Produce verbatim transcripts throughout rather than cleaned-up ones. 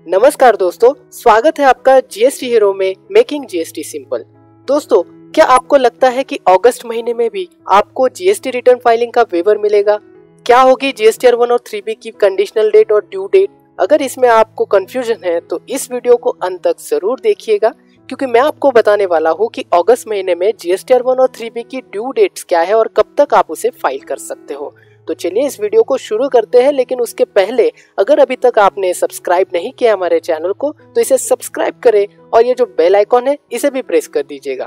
नमस्कार दोस्तों, स्वागत है आपका जीएसटी हीरो में मेकिंग जीएसटी सिंपल। दोस्तों, क्या आपको लगता है कि अगस्त महीने में भी आपको जीएसटी रिटर्न फाइलिंग का वेवर मिलेगा? क्या होगी जीएसटीआर वन और थ्री बी की कंडीशनल डेट और ड्यू डेट? अगर इसमें आपको कंफ्यूजन है तो इस वीडियो को अंत तक जरूर देखिएगा, क्योंकि मैं आपको बताने वाला हूँ कि अगस्त महीने में जीएसटीआर वन और थ्री बी की ड्यू डेट्स क्या है और कब तक आप उसे फाइल कर सकते हो। तो चलिए इस वीडियो को शुरू करते हैं, लेकिन उसके पहले अगर अभी तक आपने सब्सक्राइब नहीं किया हमारे चैनल को तो इसे सब्सक्राइब करें और ये जो बेल आइकॉन है इसे भी प्रेस कर दीजिएगा।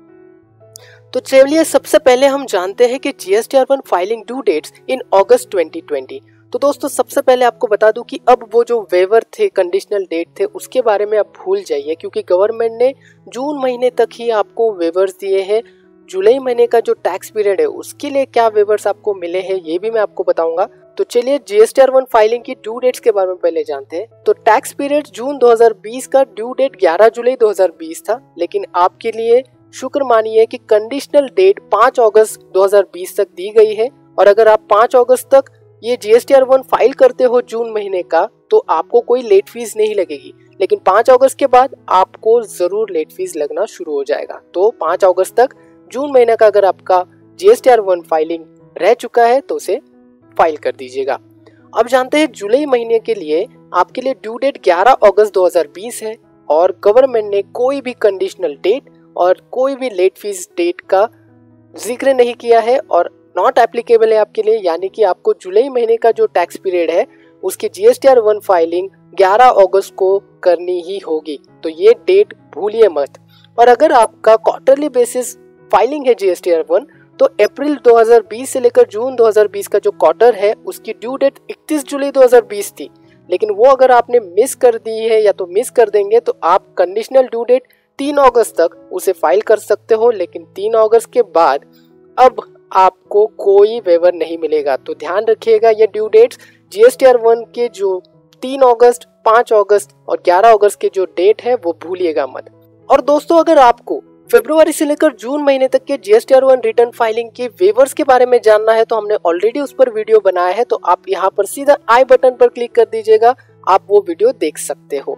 तो चलिए सबसे पहले हम जानते हैं कि GSTR one filing due dates in August twenty twenty. तो दोस्तों सबसे पहले आपको बता दूं कि अब वो जो वेवर थे, कंडीशनल डेट थे, उसके बारे में आप भूल जाइए, क्योंकि गवर्नमेंट ने जून महीने तक ही आपको वेवर्स दिए हैं। जुलाई महीने का जो टैक्स पीरियड है उसके लिए क्या वेवर्स आपको मिले हैं ये भी मैं आपको बताऊंगा। तो चलिए जीएसटीआर वन फाइलिंग की ड्यू डेट्स के बारे में पहले जानते हैं। तो टैक्स पीरियड जून दो हज़ार बीस का ड्यू डेट ग्यारह जुलाई दो हज़ार बीस था, लेकिन आपके लिए शुक्र मानिए कि कंडीशनल डेट पाँच अगस्त दो हज़ार बीस तक दी गई है। और अगर आप पाँच अगस्त तक ये जीएसटीआर वन फाइल करते हो जून महीने का तो आपको कोई लेट फीस नहीं लगेगी, लेकिन पाँच अगस्त के बाद आपको जरूर लेट फीस लगना शुरू हो जाएगा। तो पाँच अगस्त तक जून महीने का अगर आपका जीएसटीआर वन फाइलिंग रह चुका है तो उसे फाइल कर दीजिएगा। अब जानते हैं जुलाई महीने के लिए आपके लिए ड्यू डेट ग्यारह अगस्त दो हज़ार बीस है और गवर्नमेंट ने कोई भी कंडीशनल डेट और कोई भी लेट फीस डेट का जिक्र नहीं किया है और नॉट एप्लीकेबल है आपके लिए, यानी कि आपको जुलाई महीने का जो टैक्स पीरियड है उसकी जीएसटीआर वन फाइलिंग ग्यारह अगस्त को करनी ही होगी। तो ये डेट भूलिए मत। और अगर आपका क्वार्टरली बेसिस फाइलिंग है जीएसटीआर वन तो अप्रैल दो हज़ार बीस से लेकर जून दो हज़ार बीस का जो क्वार्टर है उसकी ड्यू डेट इकतीस जुलाई दो हज़ार बीस थी, लेकिन वो अगर आपने मिस कर दी है या तो मिस कर देंगे तो आप कंडीशनल ड्यू डेट तीन अगस्त तक उसे फाइल कर सकते हो, लेकिन तीन अगस्त के बाद अब आपको कोई वेवर नहीं मिलेगा। तो ध्यान रखिएगा, ये ड्यू डेट्स जीएसटीआर वन के जो तीन अगस्त, पाँच अगस्त और ग्यारह अगस्त के जो डेट है वो भूलिएगा मत। और दोस्तों अगर आपको फरवरी से लेकर जून महीने तक के जीएसटीआर वन रिटर्न फाइलिंग के वेवर्स के बारे में जानना है तो हमने ऑलरेडी उस पर वीडियो बनाया है, तो आप यहाँ पर सीधा आई बटन पर क्लिक कर दीजिएगा, आप वो वीडियो देख सकते हो।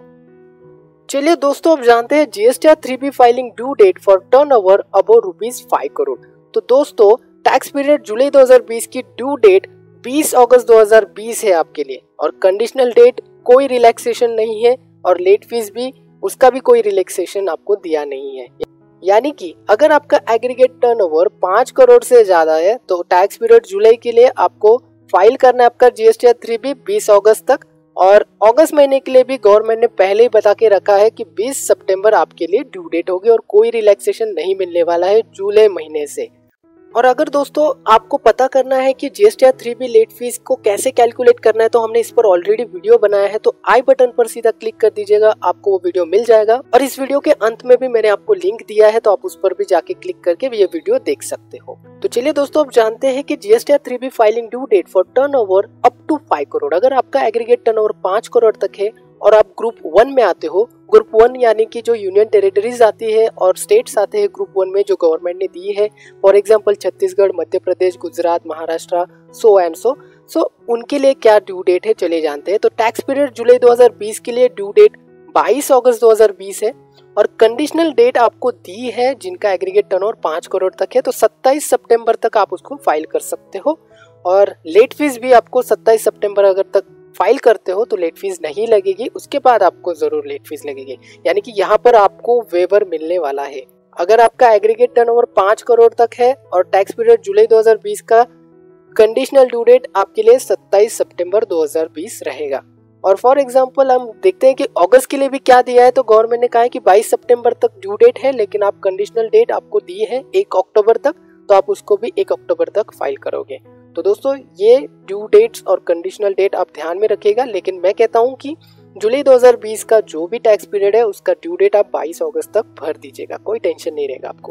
चलिए दोस्तों अब जानते हैं GSTR three B filing due date for turnover above rupees five crore. तो दोस्तों टैक्स पीरियड जुलाई दो हज़ार बीस की ड्यू डेट बीस अगस्त दो हज़ार बीस है आपके लिए, और कंडीशनल डेट कोई रिलैक्सेशन नहीं है और लेट फीस भी उसका भी कोई रिलैक्सेशन आपको दिया नहीं है। यानी कि अगर आपका एग्रीगेट टर्नओवर पाँच करोड़ से ज्यादा है तो टैक्स पीरियड जुलाई के लिए आपको फाइल करना है आपका जीएसटीआर थ्री बी बीस अगस्त तक, और अगस्त महीने के लिए भी गवर्नमेंट ने पहले ही बता के रखा है कि बीस सितंबर आपके लिए ड्यू डेट होगी और कोई रिलैक्सेशन नहीं मिलने वाला है जुलाई महीने से। और अगर दोस्तों आपको पता करना है कि GSTR three B late fees को कैसे कैलकुलेट करना है तो हमने इस पर ऑलरेडी वीडियो बनाया है, तो आई बटन पर सीधा क्लिक कर दीजिएगा, आपको वो वीडियो मिल जाएगा। और इस वीडियो के अंत में भी मैंने आपको लिंक दिया है, तो आप उस पर भी जाके क्लिक करके ये वीडियो देख सकते हो। तो चलिए दोस्तों अब जानते हैं कि GSTR three B filing due date for turnover up to five crore. अगर आपका एग्रीगेट टर्नओवर पाँच करोड़ तक है और आप ग्रुप वन में आते हो, ग्रुप वन यानी कि जो यूनियन टेरिटरीज आती है और स्टेट्स आते हैं ग्रुप वन में जो गवर्नमेंट ने दी है, for example Chhattisgarh, Madhya Pradesh, Gujarat, Maharashtra, so and so so उनके लिए क्या ड्यू डेट है चले जानते हैं। तो टैक्स पीरियड जुलाई दो हज़ार बीस के लिए ड्यू डेट बाईस अगस्त दो हज़ार बीस है और कंडीशनल डेट आपको दी है जिनका एग्रीगेट टर्नओवर पाँच करोड़ तक है तो सत्ताईस सितंबर तक आप उसको फाइल कर सकते हो। और लेट फीस भी आपको सत्ताईस सितंबर अगर तक फाइल करते हो तो लेट फीस नहीं लगेगी, उसके बाद आपको जरूर लेट फीस लगेगी, यानी कि यहाँ पर आपको वेवर मिलने वाला है। अगर आपका एग्रीगेट टर्नओवर पाँच करोड़ तक है और टैक्स पीरियड जुलाई दो हज़ार बीस का कंडीशनल ड्यू डेट आपके लिए सत्ताईस सितंबर दो हज़ार बीस रहेगा। और फॉर एग्जांपल हम देखते हैं कि अगस्त के लिए भी क्या दिया है, तो गवर्नमेंट ने कहा है कि बाईस सितंबर तक ड्यू डेट है, लेकिन आप कंडीशनल डेट आपको दी है एक अक्टूबर तक, तो आप उसको भी एक अक्टूबर तक फाइल करोगे। तो दोस्तों ये ड्यू डेट्स और कंडीशनल डेट आप ध्यान में रखिएगा, लेकिन मैं कहता हूँ कि जुलाई दो हज़ार बीस का जो भी टैक्स पीरियड है उसका ड्यू डेट आप बाईस अगस्त तक भर दीजिएगा, कोई टेंशन नहीं रहेगा आपको।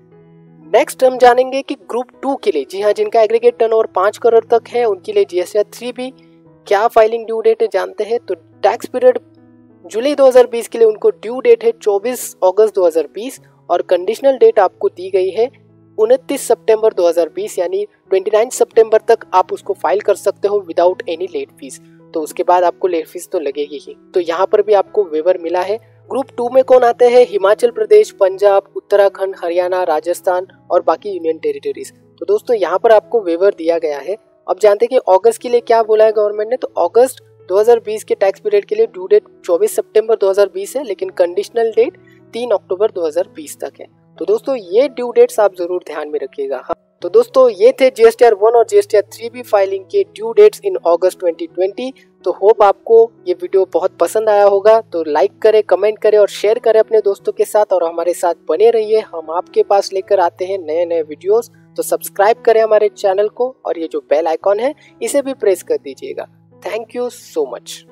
नेक्स्ट हम जानेंगे कि ग्रुप टू के लिए, जी हाँ, जिनका एग्रीगेट टर्नओवर पाँच करोड़ तक है उनके लिए जीएसटीआर थ्री बी क्या फाइलिंग ड्यू डेट है जानते हैं। तो टैक्स पीरियड जुलाई दो हज़ार बीस के लिए उनको ड्यू डेट है चौबीस अगस्त दो हज़ार बीस और कंडीशनल डेट आपको दी गई है उनतीस सितंबर दो हज़ार बीस, यानी उनतीस सितंबर तक आप उसको फाइल कर सकते हो विदाउट एनी लेट फीस। तो उसके बाद आपको लेट फीस तो लगेगी ही। तो यहाँ पर भी आपको वेवर मिला है। ग्रुप टू में कौन आते हैं? हिमाचल प्रदेश, पंजाब, उत्तराखंड, हरियाणा, राजस्थान और बाकी यूनियन टेरिटरीज। तो दोस्तों यहाँ पर आपको वेवर दिया गया है। अब जानते हैं कि अगस्त के लिए क्या बोला है गवर्नमेंट ने। तो अगस्त दो हज़ार बीस के टैक्स पीरियड के लिए ड्यू डेट चौबीस सितंबर दो हज़ार बीस है, लेकिन कंडीशनल डेट तीन अक्टूबर दो हज़ार बीस तक है। तो दोस्तों ये ड्यू डेट्स आप जरूर ध्यान में रखिएगा। हाँ, तो दोस्तों ये थे जीएसटीआर वन और जीएसटीआर थ्री बी फाइलिंग के due dates in August twenty twenty. तो होप आपको ये वीडियो बहुत पसंद आया होगा। तो लाइक करें, कमेंट करें और शेयर करें अपने दोस्तों के साथ, और हमारे साथ बने रहिए। हम आपके पास लेकर आते हैं नए नए वीडियोस। तो सब्सक्राइब करें हमारे चैनल को, और ये जो बेल आइकॉन है इसे भी प्रेस कर दीजिएगा। Thank you so much.